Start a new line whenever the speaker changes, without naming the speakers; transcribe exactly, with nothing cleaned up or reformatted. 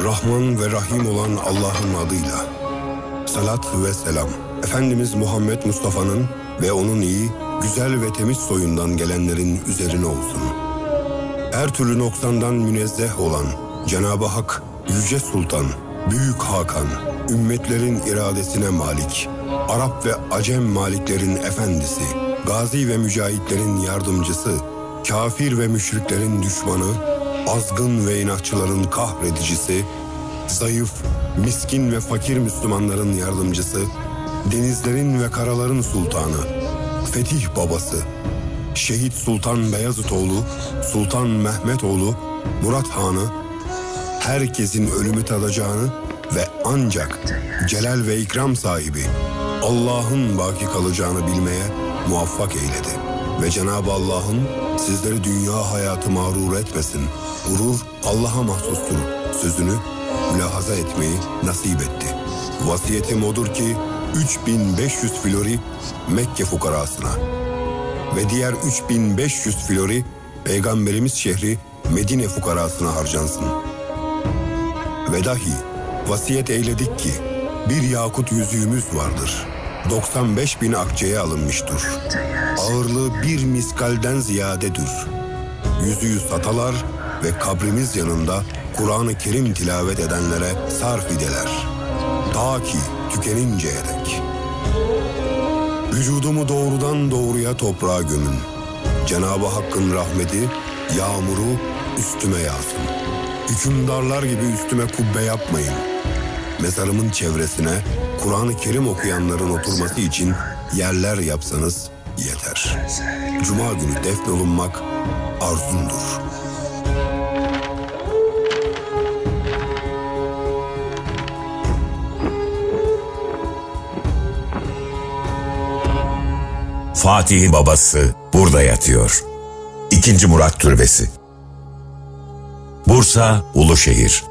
Rahman ve Rahim olan Allah'ın adıyla. Salat ve selam, Efendimiz Muhammed Mustafa'nın ve onun iyi, güzel ve temiz soyundan gelenlerin üzerine olsun. Her türlü noksandan münezzeh olan Cenab-ı Hak, Yüce Sultan, Büyük Hakan, ümmetlerin iradesine malik, Arap ve Acem maliklerin efendisi, gazi ve mücahitlerin yardımcısı, kafir ve müşriklerin düşmanı, azgın ve inatçıların kahredicisi, zayıf, miskin ve fakir Müslümanların yardımcısı, denizlerin ve karaların sultanı, fetih babası, Şehit Sultan Beyazıtoğlu, Sultan Mehmetoğlu, Murat Han'ı, herkesin ölümü tadacağını ve ancak celal ve ikram sahibi Allah'ın baki kalacağını bilmeye muvaffak eyledi. Ve Cenab-ı Allah'ın sizleri dünya hayatı mağrur etmesin, gurur Allah'a mahsustur sözünü mülahaza etmeyi nasip etti. Vasiyetim odur ki üç bin beş yüz flori Mekke fukarasına ve diğer üç bin beş yüz flori Peygamberimiz şehri Medine fukarasına harcansın. Ve dahi vasiyet eyledik ki bir yakut yüzüğümüz vardır. doksan beş bin akçeye alınmıştır. Ağırlığı bir miskalden ziyadedir. Yüzüğü satalar ve kabrimiz yanında Kur'an-ı Kerim tilavet edenlere sarf edeler. Ta ki tükeninceye dek. Vücudumu doğrudan doğruya toprağa gömün. Cenab-ı Hakk'ın rahmeti, yağmuru üstüme yağsın. Hükümdarlar gibi üstüme kubbe yapmayın. Mezarımın çevresine Kur'an-ı Kerim okuyanların oturması için yerler yapsanız yeter. Cuma günü defnolunmak arzumdur.
Fatih'in babası burada yatıyor. İkinci Murat Türbesi. Bursa, Uluşehir.